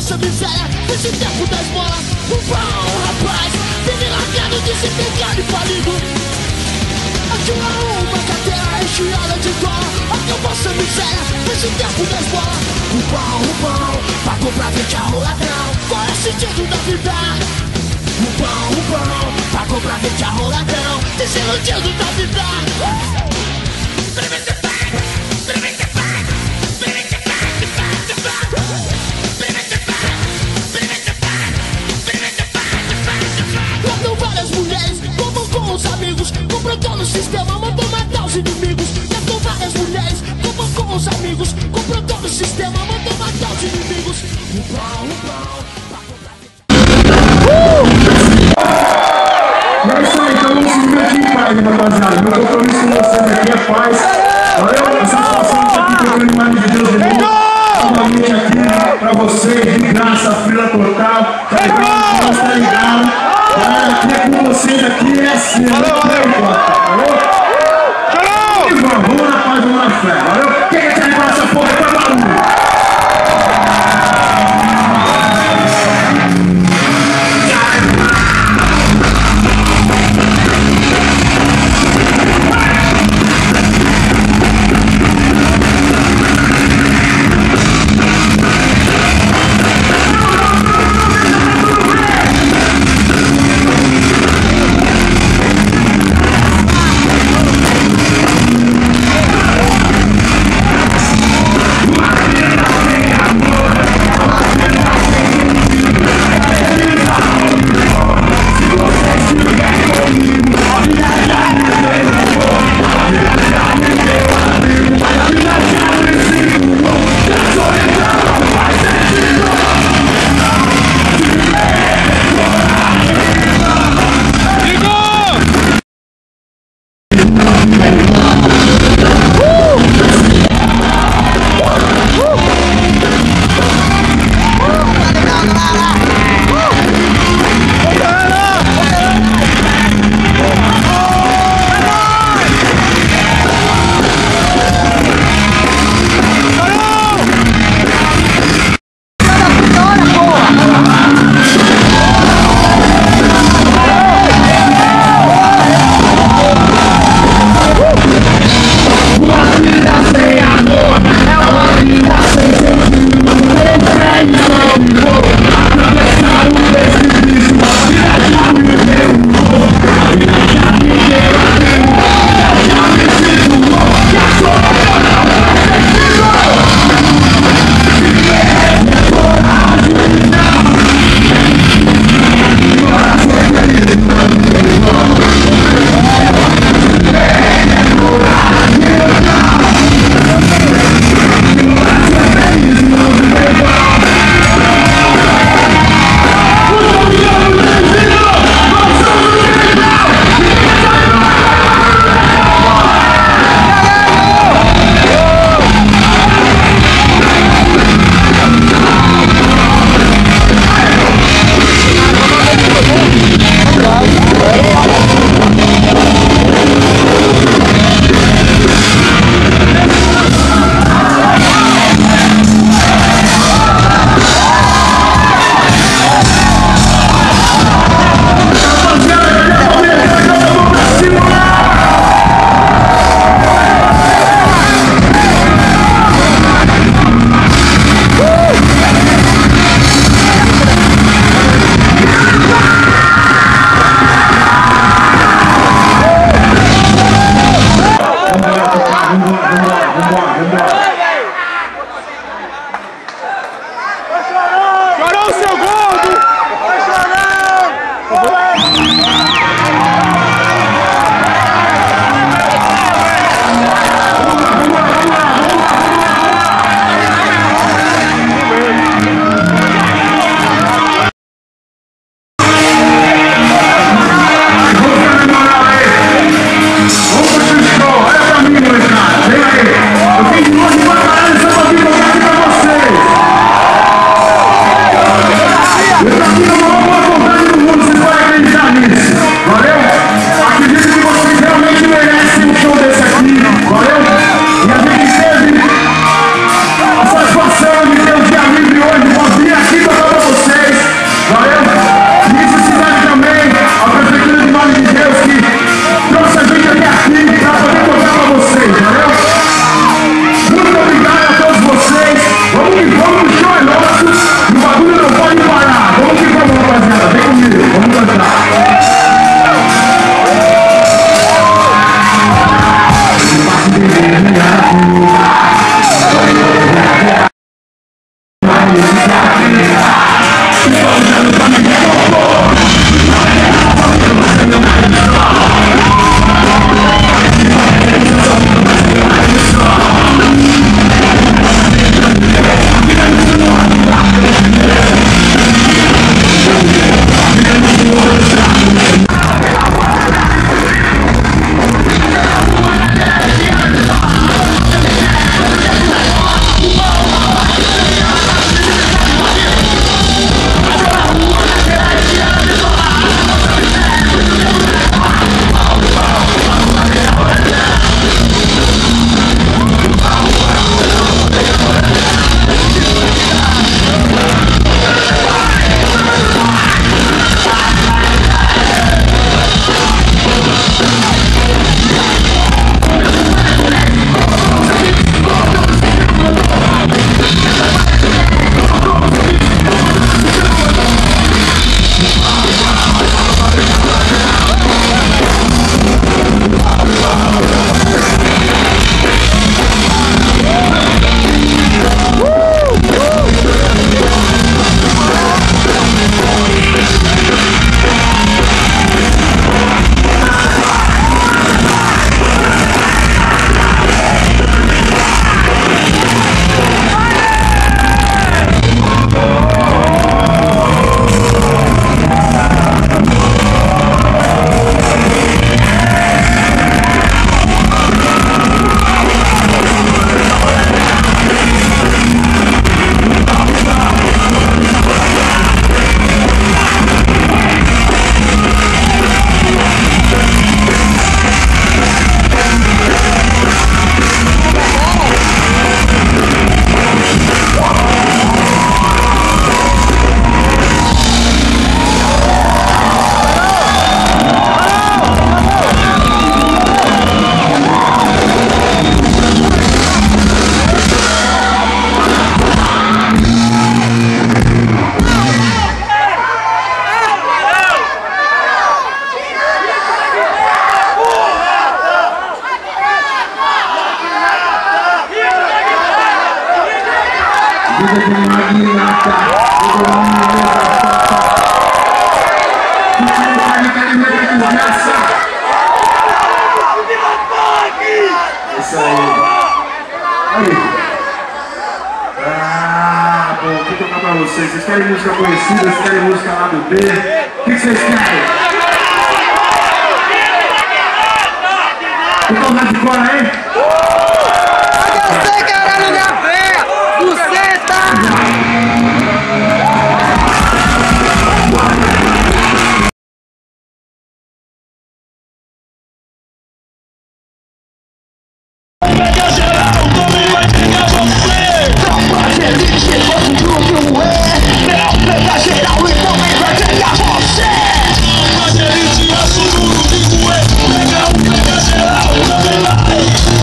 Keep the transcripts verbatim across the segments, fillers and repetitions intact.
vossa miséria nesse tempo da esmola. O pão, rapaz, tem me largado de se pegar e falido. Aqui uma uma carteira recheada de dólar. Aqui a vossa miséria nesse tempo da esmola. O pão, o pão, pagou pra vender ao ladrão. Qual é o sentido da vida? O pão, o pão, pagou pra vender ao ladrão. Desiludido da vida. Matam várias mulheres, roubam com os amigos, compram no sistema, mandam matar os inimigos. Matam várias mulheres, roubam com os amigos, compram no sistema, mandam matar os inimigos. O pão, o pão, pagou pra é isso aí, então vamos seguir aqui em paz, rapaziada. Meu compromisso com vocês aqui é paz. Valeu? A satisfação de estar aqui pegando imagem de Deus de novo. Novamente aqui pra vocês, de graça, fila total. Tá ligado? Tá ligado? Aqui é com vocês aqui, é assim. Valeu, valeu. E vamos, vamos na paz, vamos na fé. Valeu? Quem quer animar essa porra pra barulho? Yeah. Isso aí. Aí. Ah, bom, vou tocar pra vocês. Vocês querem música conhecida? Vocês querem música lá do B? O que vocês querem? Então, hardcore aí? Você querendo minha fé! Você tá... Pega um, pega geral, também vai.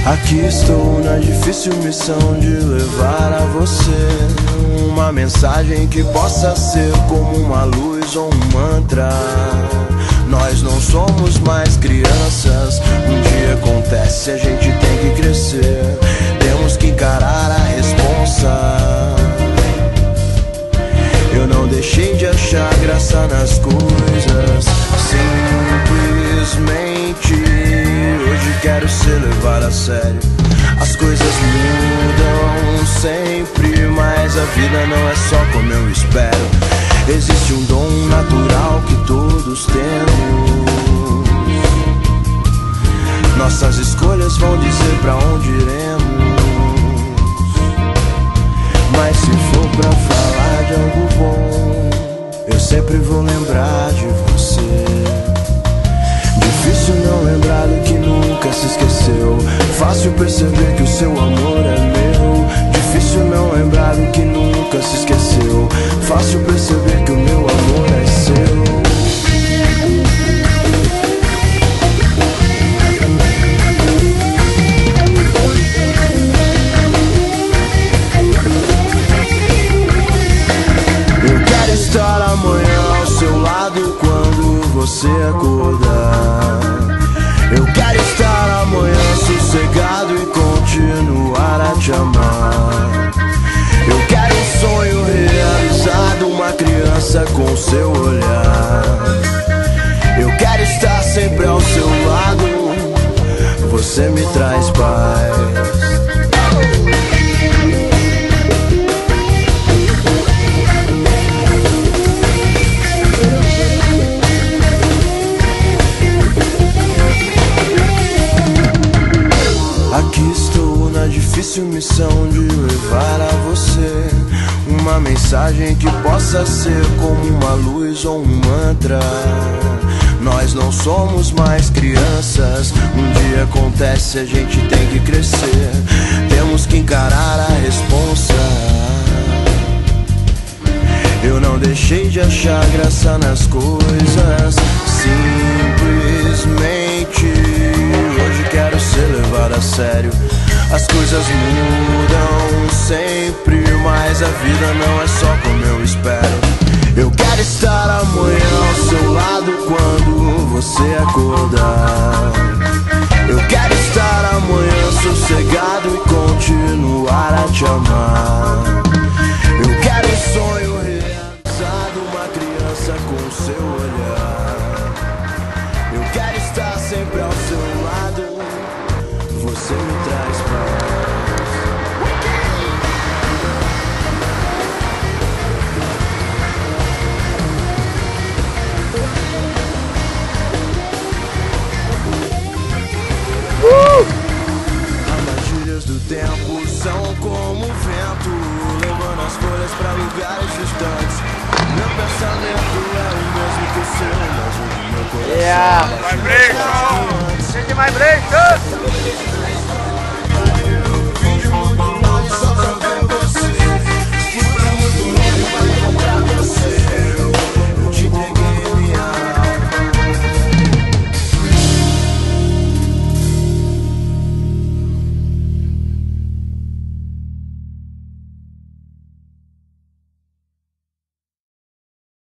Aqui estou na difícil missão de levar a você uma mensagem que possa ser como uma luz ou um mantra. Nós não somos mais crianças, um dia acontece, a gente tem que crescer. Temos que encarar a responsa. Eu não deixei de achar graça nas coisas, simplesmente hoje quero ser levado a sério. As coisas mudam sempre, mas a vida não é só como eu espero. Existe um dom natural que todos temos. Nossas escolhas vão dizer pra onde iremos. Mas se for pra falar de algo bom, eu sempre vou lembrar de você. Difícil não lembrar do que nunca se esqueceu. Fácil perceber que o seu amor é meu. Difícil não lembrar do que nunca se esqueceu. Fácil perceber que o meu amor é seu. Eu quero estar amanhã ao seu lado quando você acordar. Eu quero estar amanhã sossegado e continuar a te amar. Eu quero um sonho realizado, uma criança com seu olhar. Eu quero estar sempre ao seu lado, você me traz paz. Aqui estou na difícil missão de levar a você uma mensagem que possa ser como uma luz ou um mantra. Nós não somos mais crianças, um dia acontece, a gente tem que crescer. Temos que encarar a responsa. Eu não deixei de achar graça nas coisas, simplesmente hoje quero ser levado a sério. As coisas mudam sempre, mas a vida não é só como eu espero. Eu quero estar amanhã ao seu lado quando você acordar. Eu quero estar amanhã sossegado e continuar a te amar. Eu quero um sonho realizado, uma criança com seu olhar. Eu quero estar sempre ao seu lado, você me traz paz. Uh! Armadilhas do tempo são como o vento, levando as folhas pra lugares distantes. Meu pensamento é o mesmo que o seu, mas o meu coração Yeah. é Vibration! Sente vibration!